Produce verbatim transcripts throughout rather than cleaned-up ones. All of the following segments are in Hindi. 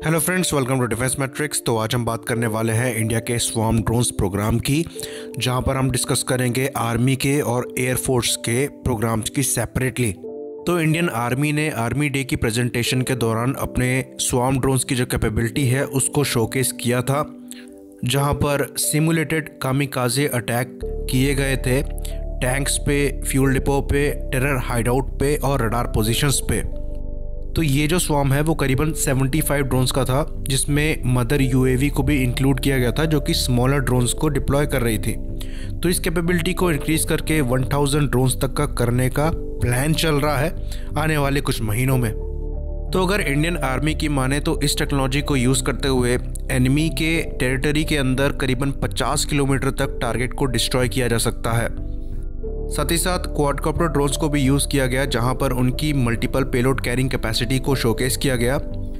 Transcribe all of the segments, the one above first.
Hello friends, welcome to defence matrix. तो आज हम बात करने वाले हैं इंडिया के स्वार्म ड्रोन्स प्रोग्राम की, जहां पर हम डिस्कस करेंगे आर्मी के और एयरफोर्स के प्रोग्राम्स की सेपरेटली। तो इंडियन आर्मी ने आर्मी डे की प्रेजेंटेशन के दौरान अपने स्वार्म ड्रोन्स की जो कैपेबिलिटी है उसको शोकेस किया था, जहां पर सिमुलेटेड कामिकाजे अटैक किए गए थे टैंक्स पे, फ्यूल डिपो पे, टेरर हाइडआउट पे और रडार पोजीशंस पे। तो ये जो स्वार्म है वो करीबन पचहत्तर ड्रोन्स का था, जिसमें मदर यूएवी को भी इंक्लूड किया गया था जो कि स्मॉलर ड्रोन्स को डिप्लॉय कर रही थी। तो इस कैपेबिलिटी को इंक्रीज करके एक हज़ार ड्रोन्स तक का करने का प्लान चल रहा है आने वाले कुछ महीनों में। तो अगर इंडियन आर्मी की माने तो इस टेक्नोलॉजी को यूज़ करते हुए एनिमी के टेरिटरी के अंदर करीबन पचास किलोमीटर तक टारगेट को डिस्ट्रॉय किया जा सकता है। साथ ही साथ क्वाडकॉप्टर ड्रोन्स को भी यूज़ किया गया, जहां पर उनकी मल्टीपल पेलोड कैरिंग कैपेसिटी को शोकेस किया गया,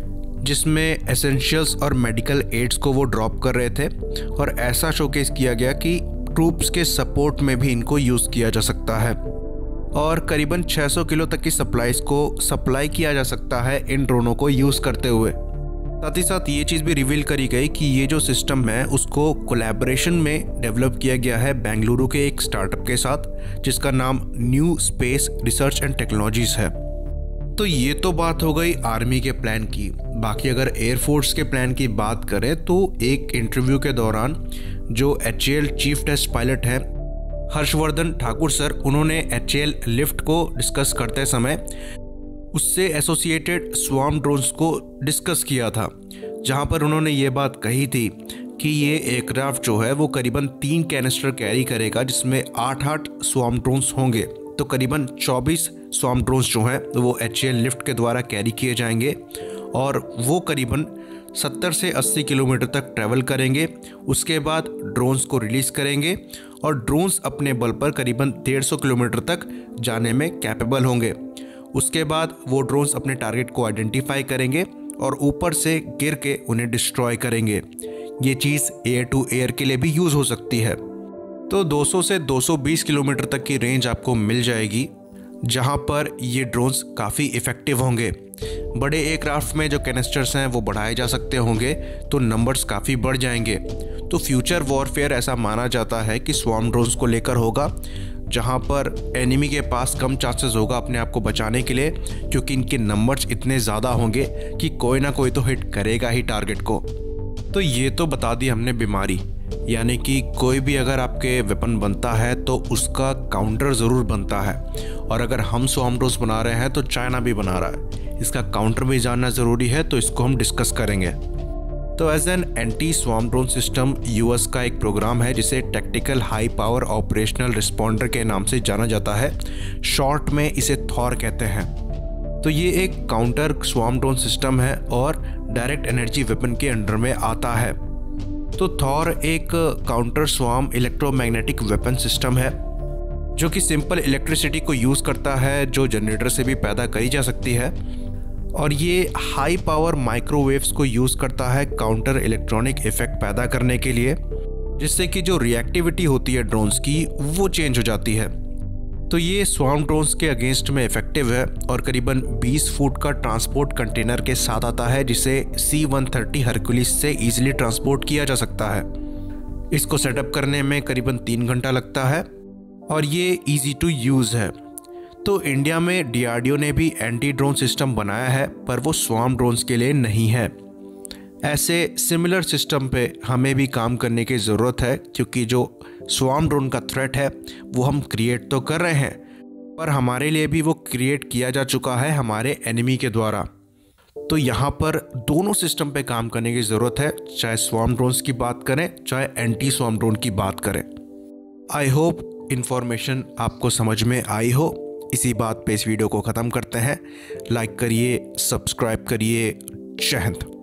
जिसमें एसेंशियल्स और मेडिकल एड्स को वो ड्रॉप कर रहे थे। और ऐसा शोकेस किया गया कि ट्रूप्स के सपोर्ट में भी इनको यूज़ किया जा सकता है और करीबन छह सौ किलो तक की सप्लाईज को सप्लाई किया जा सकता है इन ड्रोनों को यूज़ करते हुए। साथ ही साथ ये चीज़ भी रिवील करी गई कि ये जो सिस्टम है उसको कोलैबोरेशन में डेवलप किया गया है बेंगलुरु के एक स्टार्टअप के साथ, जिसका नाम new space research and technologies है। तो ये तो बात हो गई आर्मी के प्लान की। बाकी अगर एयरफोर्स के प्लान की बात करें तो एक इंटरव्यू के दौरान जो H A L chief test pilot है हर्षवर्धन ठाकुर सर, उन्होंने एच ए एल लिफ्ट को डिस्कस करते समय उससे एसोसिएटेड स्वार्म ड्रोन्स को डिस्कस किया था, जहां पर उन्होंने ये बात कही थी कि ये एयरक्राफ्ट जो है वो करीबन तीन कैनिस्टर कैरी करेगा, जिसमें आठ आठ स्वार्म ड्रोन्स होंगे। तो करीबन चौबीस स्वार्म ड्रोन्स जो हैं वो एच ए एल लिफ्ट के द्वारा कैरी किए जाएंगे और वो करीबन सत्तर से अस्सी किलोमीटर तक ट्रैवल करेंगे। उसके बाद ड्रोन्स को रिलीज़ करेंगे और ड्रोन्स अपने बल पर करीबन डेढ़ सौ किलोमीटर तक जाने में कैपेबल होंगे। उसके बाद वो ड्रोन्स अपने टारगेट को आइडेंटिफाई करेंगे और ऊपर से गिर के उन्हें डिस्ट्रॉय करेंगे। ये चीज़ एयर टू एयर के लिए भी यूज़ हो सकती है। तो दो सौ से दो सौ बीस किलोमीटर तक की रेंज आपको मिल जाएगी, जहां पर ये ड्रोन्स काफ़ी इफ़ेक्टिव होंगे। बड़े एयरक्राफ्ट में जो कैनिस्टर्स हैं वो बढ़ाए जा सकते होंगे, तो नंबर्स काफ़ी बढ़ जाएंगे। तो फ्यूचर वॉरफेयर ऐसा माना जाता है कि स्वार्म ड्रोन्स को लेकर होगा, जहां पर एनिमी के पास कम चांसेस होगा अपने आप को बचाने के लिए, क्योंकि इनके नंबर्स इतने ज़्यादा होंगे कि कोई ना कोई तो हिट करेगा ही टारगेट को। तो ये तो बता दी हमने बीमारी, यानी कि कोई भी अगर आपके वेपन बनता है तो उसका काउंटर ज़रूर बनता है। और अगर हम स्वार्म ड्रोन्स बना रहे हैं तो चाइना भी बना रहा है, इसका काउंटर भी जानना ज़रूरी है, तो इसको हम डिस्कस करेंगे। तो as an anti swarm drone system US का एक प्रोग्राम है जिसे tactical high power operational responder के नाम से जाना जाता है, शॉर्ट में इसे थॉर कहते हैं। तो ये एक काउंटर स्वार्म ड्रोन सिस्टम है और डायरेक्ट एनर्जी वेपन के अंडर में आता है। तो थॉर एक counter swarm electromagnetic weapon system है जो कि सिंपल इलेक्ट्रिसिटी को यूज़ करता है, जो जनरेटर से भी पैदा करी जा सकती है। और ये हाई पावर माइक्रोवेव्स को यूज़ करता है काउंटर इलेक्ट्रॉनिक इफेक्ट पैदा करने के लिए, जिससे कि जो रिएक्टिविटी होती है ड्रोन्स की वो चेंज हो जाती है। तो ये स्वार्म ड्रोन्स के अगेंस्ट में इफेक्टिव है और करीबन बीस फुट का ट्रांसपोर्ट कंटेनर के साथ आता है, जिसे सी वन थर्टी हरक्यूलिस से ईजिली ट्रांसपोर्ट किया जा सकता है। इसको सेटअप करने में करीबन तीन घंटा लगता है और ये ईजी टू यूज़ है। तो इंडिया में डी आर डी ओ ने भी एंटी ड्रोन सिस्टम बनाया है, पर वो स्वार्म ड्रोन्स के लिए नहीं है। ऐसे सिमिलर सिस्टम पे हमें भी काम करने की ज़रूरत है, क्योंकि जो स्वार्म ड्रोन का थ्रेट है वो हम क्रिएट तो कर रहे हैं, पर हमारे लिए भी वो क्रिएट किया जा चुका है हमारे एनिमी के द्वारा। तो यहाँ पर दोनों सिस्टम पे काम करने की ज़रूरत है, चाहे स्वार्म ड्रोन्स की बात करें चाहे एंटी स्वार्म ड्रोन की बात करें। आई होप इन्फॉर्मेशन आपको समझ में आई हो। इसी बात पे इस वीडियो को ख़त्म करते हैं। लाइक करिए, सब्सक्राइब करिए। जय हिंद।